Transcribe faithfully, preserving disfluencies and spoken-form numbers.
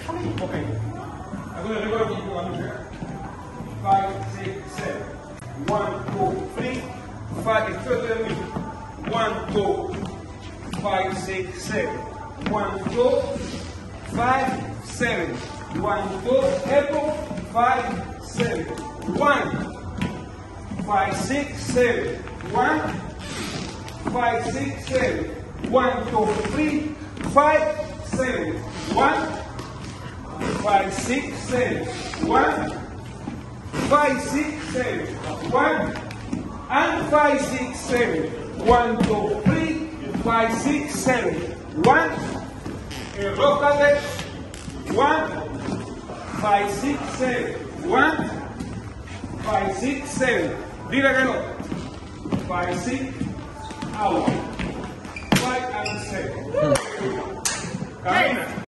Okay. I'm going to record you one here. Five, six, seven. One, two, three. Five, excuse me. One, two, five, six, seven. One, two, five, seven. One, two, echo, five, seven. One, five, six, seven. One, five, six, seven. One, two, three, five, seven. One, five, six, seven. One, five, six, seven. One, and five, six, seven. One, two, three, five, six, seven. One, and rotate. One, five, six, seven. One, five, six, seven. Dile que no. Five, six, out. Five and seven. Camina.